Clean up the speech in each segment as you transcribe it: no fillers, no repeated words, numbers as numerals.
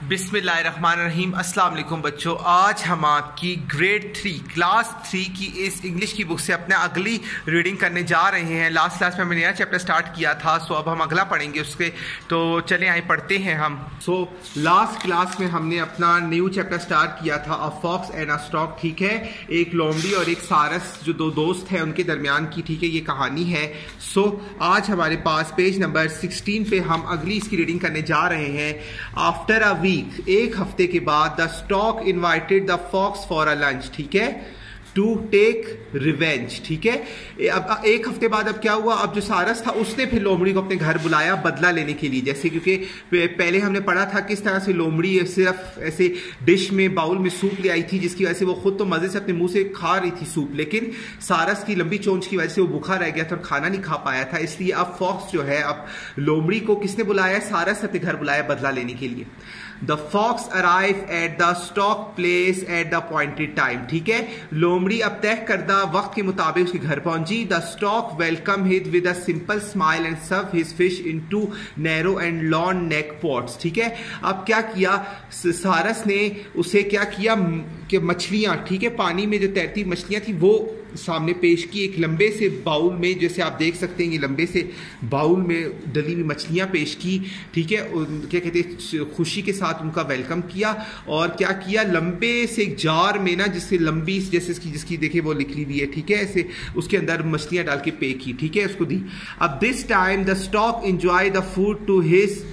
बिस्मिल्लाहिर्रहमानिर्रहीम। अस्सलाम वालेकुम बच्चों, आज हम आपकी ग्रेड 3 क्लास 3 की इस इंग्लिश की बुक से अपने अगली रीडिंग करने जा रहे हैं। लास्ट क्लास में हमने नया चैप्टर स्टार्ट किया था, सो अब हम अगला पढ़ेंगे उसके। तो चलें आए पढ़ते हैं हम। सो लास्ट क्लास में हमने अपना न्यू चैप्टर स्टार्ट किया था, a fox and a stork. ठीक है, एक लोमड़ी और एक सारस जो दो दोस्त हैं उनके दरमियान की, ठीक है, ये कहानी है। सो आज हमारे पास पेज नंबर 16 पे हम अगली इसकी रीडिंग करने जा रहे हैं। आफ्टर अ वीक, एक हफ्ते के बाद, the stork invited the fox for a lunch. ठीक है, टू टेक रिवेंज। ठीक है, अब एक हफ्ते बाद अब क्या हुआ, अब जो सारस था उसने फिर लोमड़ी को अपने घर बुलाया बदला लेने के लिए। जैसे क्योंकि पहले हमने पढ़ा था किस तरह से लोमड़ी सिर्फ ऐसे डिश में बाउल में सूप ले आई थी, जिसकी वजह से वो खुद तो मजे से अपने मुंह से खा रही थी सूप, लेकिन सारस की लंबी चोंच की वजह से वो भूखा रह गया था और खाना नहीं खा पाया था। इसलिए अब फॉक्स जो है, अब लोमड़ी को किसने बुलाया, सारस ने अपने घर बुलाया बदला लेने के लिए। The fox arrive at the stork place at the appointed time. ठीक है, लोमड़ी अब तय करदा वक्त के मुताबिक उसके घर पहुंची। The stork welcome him with a simple smile and serve his fish into narrow and long neck pots. ठीक है, अब क्या किया सारस ने, उसे क्या किया कि मछलियां, ठीक है, पानी में जो तैरती मछलियां थी वो सामने पेश की एक लंबे से बाउल में। जैसे आप देख सकते हैं ये लंबे से बाउल में डली हुई मछलियां पेश की। ठीक है, क्या कहते हैं, खुशी के साथ उनका वेलकम किया। और क्या किया, लंबे से एक जार में ना, जिससे लंबी जैसे जिसकी देखिए वो लिखी हुई है, ठीक है, ऐसे उसके अंदर मछलियां डाल के पे की। ठीक है, उसको दी। अब this time the stork enjoy the food to his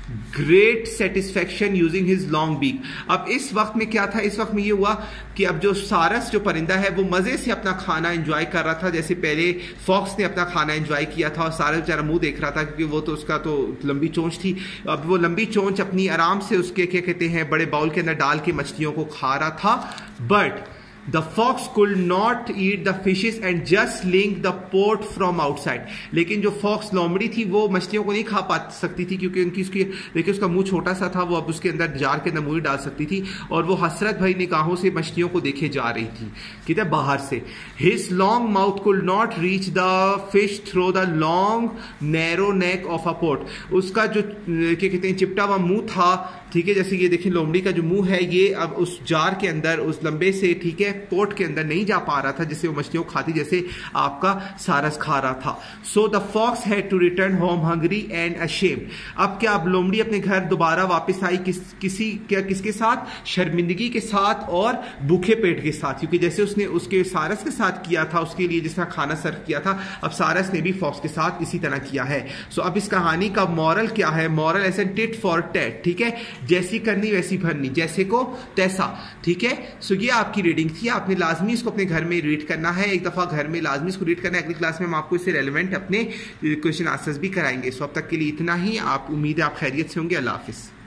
great satisfaction using his long beak. अब इस वक्त में क्या था, इस वक्त में ये हुआ कि अब जो सारस जो परिंदा है वो मजे से अपना खाना एंजॉय कर रहा था। जैसे पहले फॉक्स ने अपना खाना एंजॉय किया था और सारस बेचारा मुंह देख रहा था, क्योंकि वो तो उसका तो लंबी चोंच थी। अब वो लंबी चोंच अपनी आराम से उसके क्या कहते हैं बड़े बाउल के अंदर डाल के मछलियों को खा रहा था। But The fox could not eat the fishes and just licked the pot from outside। लेकिन जो फॉक्स लोमड़ी थी वो मछलियों को नहीं खा पा सकती थी, क्योंकि उनकी उसकी देखिए उसका मुंह छोटा सा था, वो अब उसके अंदर जार के अंदर मुंह डाल सकती थी और वो हसरत भरी निगाहों से मछलियों को देखे जा रही थी, ठीक है, बाहर से। His long mouth could not reach the fish through the long narrow neck of a pot। उसका जो क्या कहते हैं चिपटा हुआ मुंह था, ठीक है, जैसे ये देखिए लोमड़ी का जो मुंह है ये अब उस जार के अंदर उस लंबे से, ठीक है, पोट के अंदर नहीं जा पा रहा था, जिससे वो मछलियों को खाती जैसे आपका सारस खा रहा था। So the fox had to return home hungry and ashamed. अब क्या, अब लोमड़ी अपने घर दोबारा वापस आई किसके साथ, शर्मिंदगी के साथ और भूखे पेट के साथ, क्योंकि जैसे उसने उसके सारस के साथ किया था, उसके लिए जिस तरह खाना सर्व किया था, अब सारस ने भी फॉक्स के साथ इसी तरह किया है। सो अब इस कहानी का मॉरल क्या है, मॉरल ऐसे टिट फॉर टैट। ठीक है, जैसी करनी वैसी भरनी, जैसे को तैसा। ठीक है, सो ये आपकी रीडिंग थी। आपने लाजमी इसको अपने घर में रीड करना है, एक दफा घर में लाजमी इसको रीड करना है। अगली क्लास में हम आपको इससे रेलेवेंट अपने क्वेश्चन आंसर्स भी कराएंगे। सो अब तक के लिए इतना ही। आप उम्मीद है आप खैरियत से होंगे। अल्लाह हाफिज।